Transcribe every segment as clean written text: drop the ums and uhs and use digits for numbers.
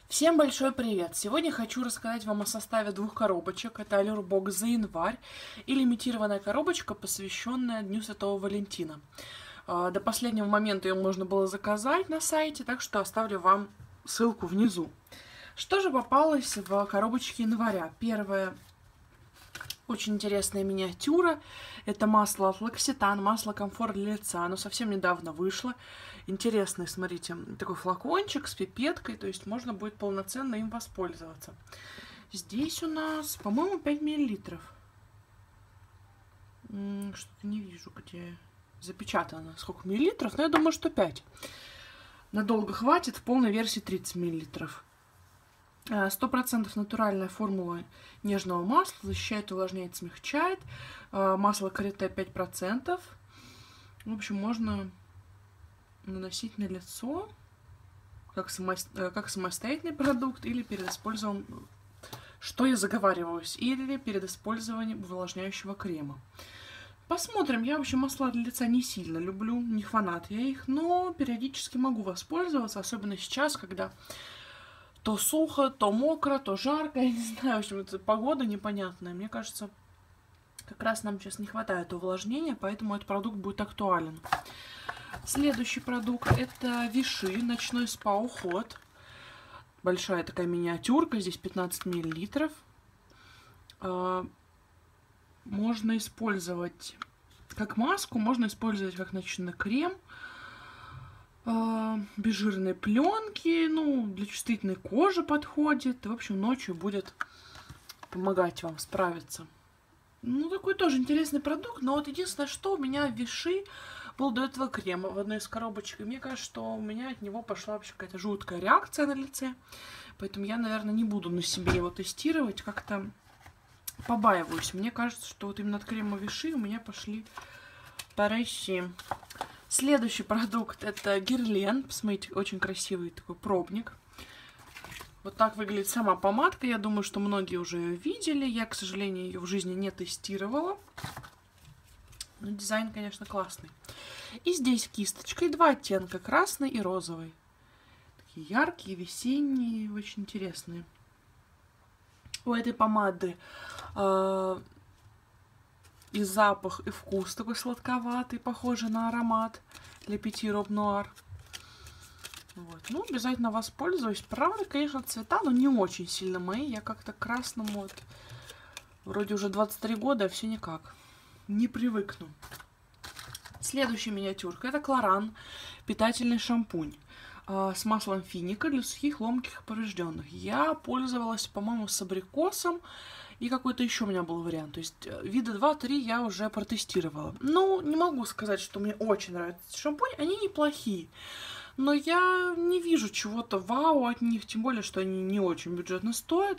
Всем большой привет! Сегодня хочу рассказать вам о составе двух коробочек. Это Allure Box за январь и лимитированная коробочка, посвященная Дню Святого Валентина. До последнего момента ее можно было заказать на сайте, так что оставлю вам ссылку внизу. Что же попалось в коробочке января? Первое. Очень интересная миниатюра. Это масло от L'Occitane, масло комфорт для лица. Оно совсем недавно вышло. Интересный, смотрите, такой флакончик с пипеткой. То есть можно будет полноценно им воспользоваться. Здесь у нас, по-моему, 5 миллилитров. Что-то не вижу, где запечатано сколько миллилитров. Но я думаю, что 5. Надолго хватит. В полной версии 30 миллилитров. 100% натуральная формула нежного масла, защищает, увлажняет, смягчает. Масло карите 5%. В общем, можно наносить на лицо как самостоятельный продукт или перед использованием, что я заговариваюсь, или перед использованием увлажняющего крема. Посмотрим. Я вообще масла для лица не сильно люблю, не фанат я их, но периодически могу воспользоваться, особенно сейчас, когда то сухо, то мокро, то жарко, я не знаю, в общем, это погода непонятная. Мне кажется, как раз нам сейчас не хватает увлажнения, поэтому этот продукт будет актуален. Следующий продукт — это Vichy ночной спа-уход. Большая такая миниатюрка, здесь 15 миллилитров. Можно использовать как маску, можно использовать как ночной крем. Без жирной пленки, ну, для чувствительной кожи подходит. В общем, ночью будет помогать вам справиться. Ну, такой тоже интересный продукт. Но вот единственное, что у меня в Vichy был до этого крем в одной из коробочек. И мне кажется, что у меня от него пошла вообще какая-то жуткая реакция на лице. Поэтому я, наверное, не буду на себе его тестировать. Как-то побаиваюсь. Мне кажется, что вот именно от крема Vichy у меня пошли прыщи. Следующий продукт — это Guerlain. Посмотрите, очень красивый такой пробник. Вот так выглядит сама помадка. Я думаю, что многие уже ее видели. Я, к сожалению, ее в жизни не тестировала. Но дизайн, конечно, классный. И здесь кисточкой два оттенка, красный и розовый. Такие яркие, весенние, очень интересные. У этой помады и запах, и вкус такой сладковатый, похожий на аромат для Petit Robe Noir. Вот. Ну, обязательно воспользуюсь. Правда, конечно, цвета, но не очень сильно мои. Я как-то к красному вот, вроде уже 23 года, а все никак. Не привыкну. Следующая миниатюрка — это Кларан питательный шампунь с маслом финика для сухих, ломких и поврежденных. Я пользовалась, по-моему, с абрикосом. И какой-то еще у меня был вариант. То есть вида 2-3 я уже протестировала. Ну, не могу сказать, что мне очень нравятся шампунь. Они неплохие. Но я не вижу чего-то вау от них. Тем более, что они не очень бюджетно стоят.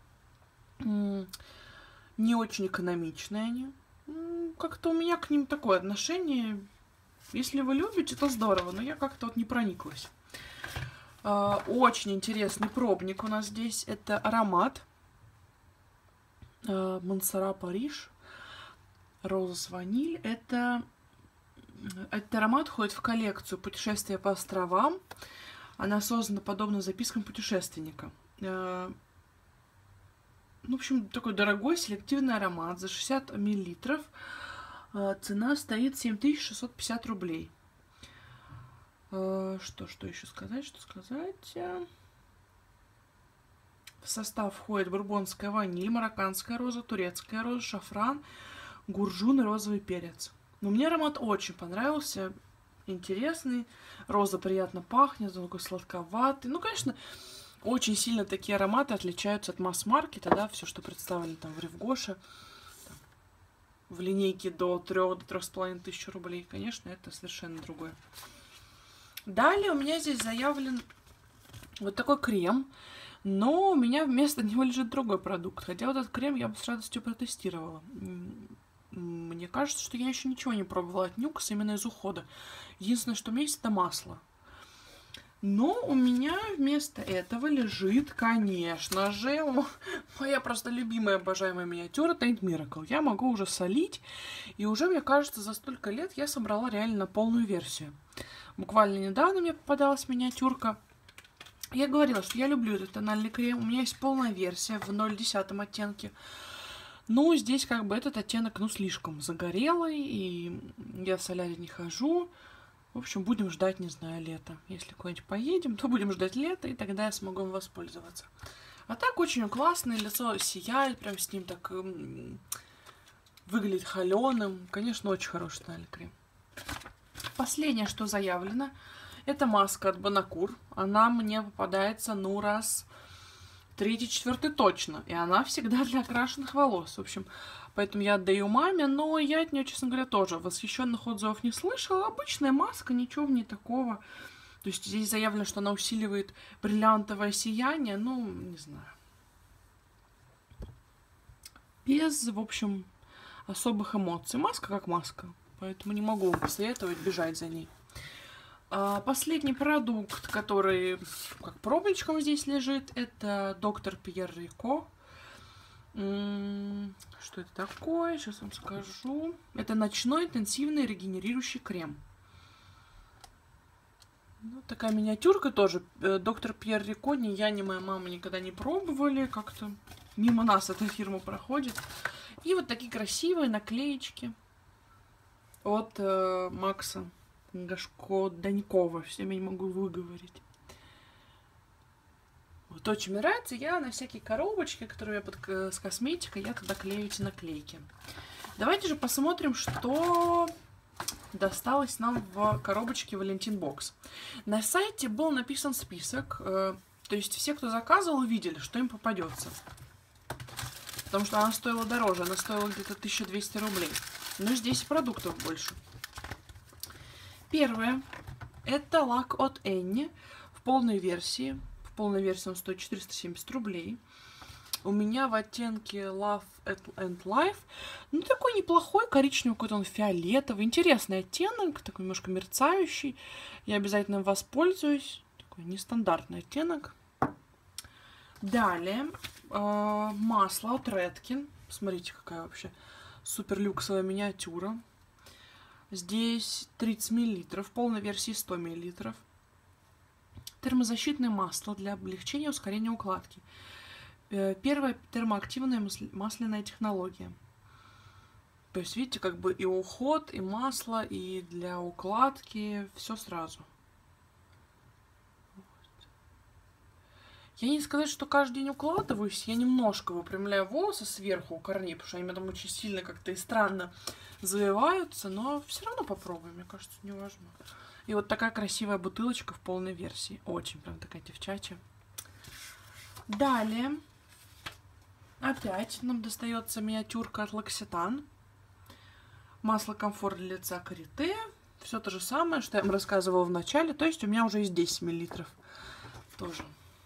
Не очень экономичные они. Как-то у меня к ним такое отношение. Если вы любите, то здорово. Но я как-то вот не прониклась. Очень интересный пробник у нас здесь. Это аромат Монсера Париж, роза с ваниль. Этот аромат входит в коллекцию «Путешествия по островам». Она создана подобно запискам путешественника. В общем, такой дорогой селективный аромат за 60 миллилитров. Цена стоит 7650 рублей. Что еще сказать? В состав входит бурбонская ваниль, марокканская роза, турецкая роза, шафран, гуржун и розовый перец. Но мне аромат очень понравился. Интересный. Роза приятно пахнет, такой сладковатый. Ну, конечно, очень сильно такие ароматы отличаются от масс-маркета, да, все, что представлено там в Ревгоше, в линейке до 3-3,5 тысяч рублей. Конечно, это совершенно другое. Далее у меня здесь заявлен вот такой крем. Но у меня вместо него лежит другой продукт. Хотя вот этот крем я бы с радостью протестировала. Мне кажется, что я еще ничего не пробовала от Нюкс именно из ухода. Единственное, что у меня есть, это масло. Но у меня вместо этого лежит, конечно же, моя просто любимая, обожаемая миниатюра Tint Miracle. Я могу уже солить. И уже, мне кажется, за столько лет я собрала реально полную версию. Буквально недавно мне попадалась миниатюрка Я говорила, что я люблю этот тональный крем. У меня есть полная версия в 0,1 оттенке. Но здесь как бы этот оттенок, ну, слишком загорелый, и я в солярий не хожу. В общем, будем ждать, не знаю, лета. Если куда-нибудь поедем, то будем ждать лета, и тогда я смогу им воспользоваться. А так очень классный, лицо сияет, прям с ним так выглядит холеным. Конечно, очень хороший тональный крем. Последнее, что заявлено, это маска от Bonacure. Она мне попадается, ну, раз 3-4 точно. И она всегда для окрашенных волос. В общем, поэтому я отдаю маме, но я от нее, честно говоря, тоже восхищенных отзывов не слышала. Обычная маска, ничего в ней такого. То есть здесь заявлено, что она усиливает бриллиантовое сияние. Ну, не знаю. Без, в общем, особых эмоций. Маска как маска. Поэтому не могу вам посоветовать бежать за ней. Последний продукт, который как пробничком здесь лежит, это доктор Пьер Рико. Что это такое? Сейчас вам скажу. Это ночной интенсивный регенерирующий крем. Ну, такая миниатюрка тоже. Доктор Пьер Рико, ни я, ни моя мама никогда не пробовали. Как-то мимо нас эта фирма проходит. И вот такие красивые наклеечки от Макса Гашко-Данькова. Всем я не могу выговорить. Вот очень мне нравится. Я на всякие коробочки, которые я с косметикой, я туда клею эти наклейки. Давайте же посмотрим, что досталось нам в коробочке Valentin Box. На сайте был написан список. То есть все, кто заказывал, увидели, что им попадется. Потому что она стоила дороже. Она стоила где-то 1200 рублей. Но здесь продуктов больше. Первое. Это лак от Энни в полной версии. В полной версии он стоит 470 рублей. У меня в оттенке Love and Life. Ну, такой неплохой, коричневый какой-то, он фиолетовый. Интересный оттенок, такой немножко мерцающий. Я обязательно им воспользуюсь. Такой нестандартный оттенок. Далее. Масло от Redken. Смотрите, какая вообще супер люксовая миниатюра. Здесь 30 мл, в полной версии 100 мл. Термозащитное масло для облегчения и ускорения укладки. Первая термоактивная масляная технология. То есть, видите, как бы и уход, и масло, и для укладки, все сразу. Я не сказать, что каждый день укладываюсь, я немножко выпрямляю волосы сверху у корней, потому что они там очень сильно как-то и странно завиваются, но все равно попробуем, мне кажется, не важно. И вот такая красивая бутылочка в полной версии. Очень прям такая девчачья. Далее. Опять нам достается миниатюрка от L'Occitane. Масло комфорт для лица Карите. Все то же самое, что я вам рассказывала в начале. То есть у меня уже есть 10 мл. Тоже.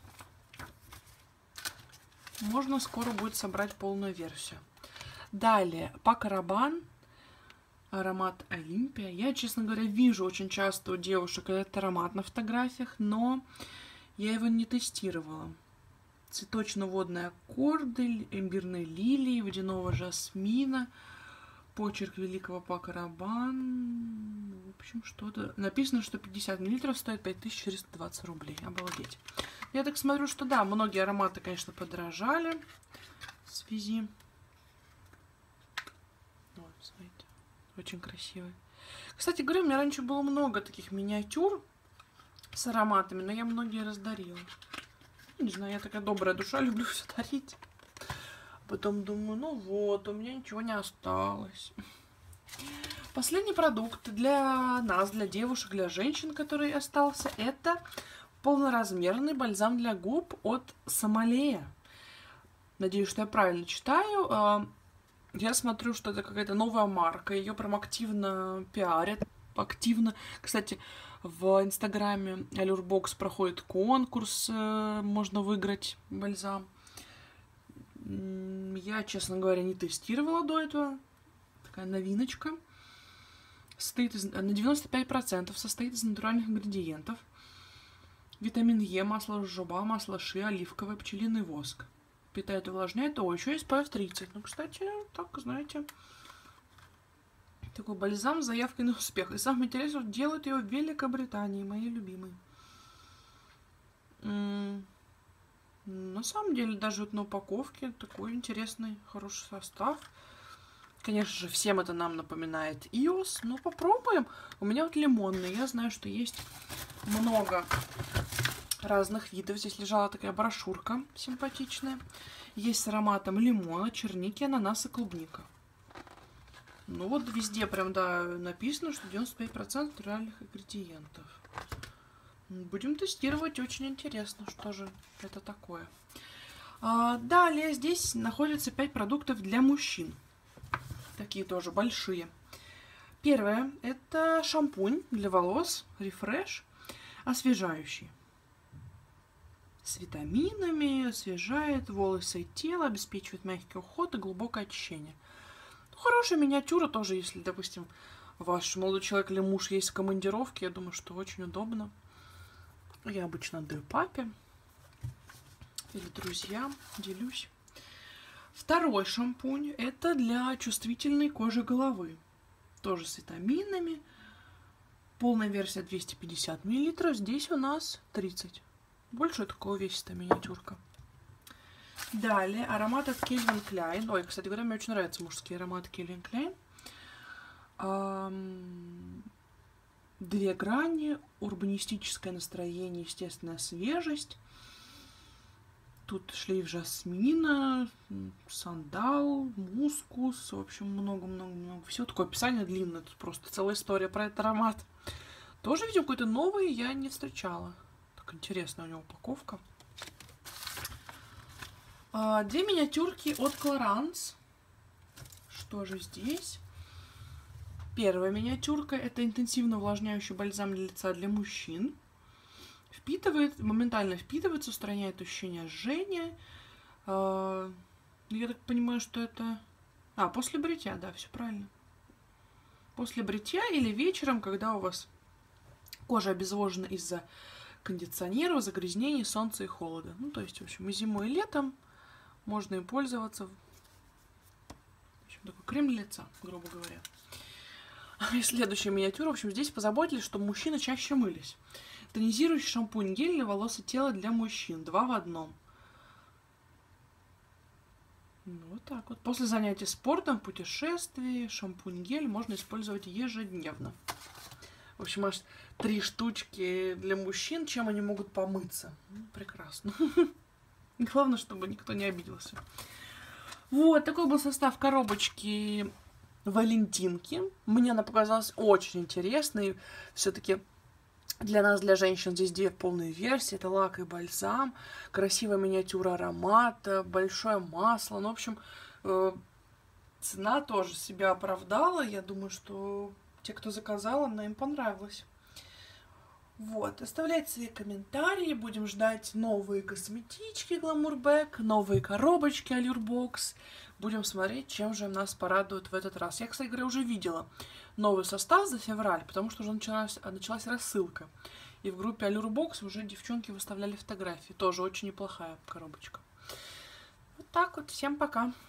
Можно скоро будет собрать полную версию. Далее. Paco Rabanne. Аромат Олимпия. Я, честно говоря, вижу очень часто у девушек этот аромат на фотографиях, но я его не тестировала. Цветочно-водные аккорды, имбирной лилии, водяного жасмина, почерк великого Paco Rabanne. В общем, что-то... Написано, что 50 мл стоит 5420 рублей. Обалдеть. Я так смотрю, что да, многие ароматы, конечно, подорожали в связи. Вот, смотрите. Очень красивый. Кстати говоря, у меня раньше было много таких миниатюр с ароматами, но я многие раздарила. Не знаю, я такая добрая душа, люблю все дарить. Потом думаю, ну вот, у меня ничего не осталось. Последний продукт для нас, для девушек, для женщин, который остался, это полноразмерный бальзам для губ от Sommelier. Надеюсь, что я правильно читаю. Я смотрю, что это какая-то новая марка, ее прям активно пиарят, активно. Кстати, в инстаграме Allure Box проходит конкурс, можно выиграть бальзам. Я, честно говоря, не тестировала до этого. Такая новиночка. Состоит на 95% состоит из натуральных ингредиентов. Витамин Е, масло жожоба, масло ши, оливковый, пчелиный воск. Питает и увлажняет. О, еще есть SPF 30. Ну, кстати, так, знаете, такой бальзам с заявкой на успех. И самое интересное, делают ее в Великобритании, мои любимые. На самом деле, даже вот на упаковке такой интересный, хороший состав. Конечно же, всем это нам напоминает iOS, но попробуем. У меня вот лимонный, я знаю, что есть много разных видов. Здесь лежала такая брошюрка симпатичная. Есть с ароматом лимона, черники, ананаса, клубника. Ну вот везде прям, да, написано, что 95% натуральных ингредиентов. Будем тестировать, очень интересно, что же это такое. Далее здесь находится 5 продуктов для мужчин. Такие тоже большие. Первое — это шампунь для волос Refresh, освежающий. С витаминами, освежает волосы и тело, обеспечивает мягкий уход и глубокое очищение. Хорошая миниатюра тоже, если, допустим, ваш молодой человек или муж есть в командировке, я думаю, что очень удобно. Я обычно отдаю папе или друзьям, делюсь. Второй шампунь — это для чувствительной кожи головы. Тоже с витаминами. Полная версия 250 мл. Здесь у нас 30. Больше такого весит миниатюрка. Далее аромат от Calvin Klein. Ой, кстати говоря, мне очень нравятся мужские ароматы Calvin Klein. 2 грани, урбанистическое настроение, естественная свежесть. Тут шлейф жасмина, сандал, мускус. В общем, много-много-много. Все такое описание длинное. Тут просто целая история про этот аромат. Тоже видим какой-то новый, я не встречала. Так интересная у него упаковка. 2 миниатюрки от Clarins. Что же здесь? Первая миниатюрка — это интенсивно увлажняющий бальзам для лица для мужчин. Моментально впитывается, устраняет ощущение жжения. Я так понимаю, что это... после бритья, да, все правильно. После бритья или вечером, когда у вас кожа обезвожена из-за кондиционеров, загрязнений, солнца и холода. Ну, то есть, в общем, и зимой, и летом можно им пользоваться. В общем, такой крем для лица, грубо говоря. И следующая миниатюра. В общем, здесь позаботились, чтобы мужчины чаще мылись. Тонизирующий шампунь-гель для волос и тела для мужчин. 2 в 1. Ну, вот так вот. После занятий спортом, путешествий, шампунь-гель можно использовать ежедневно. В общем, аж 3 штучки для мужчин. Чем они могут помыться? Прекрасно. Главное, чтобы никто не обиделся. Вот, такой был состав коробочки Валентинки. Мне она показалась очень интересной. Все-таки для нас, для женщин, здесь 2 полные версии. Это лак и бальзам, красивая миниатюра аромата, большое масло. Ну, в общем, цена тоже себя оправдала. Я думаю, что те, кто заказал, она им понравилась. Вот, оставляйте свои комментарии. Будем ждать новые косметички Glamour Bag, новые коробочки Allure Box. Будем смотреть, чем же нас порадует в этот раз. Я, кстати говоря, уже видела новый состав за февраль, потому что уже началась рассылка. И в группе Allure Box уже девчонки выставляли фотографии. Тоже очень неплохая коробочка. Вот так вот. Всем пока.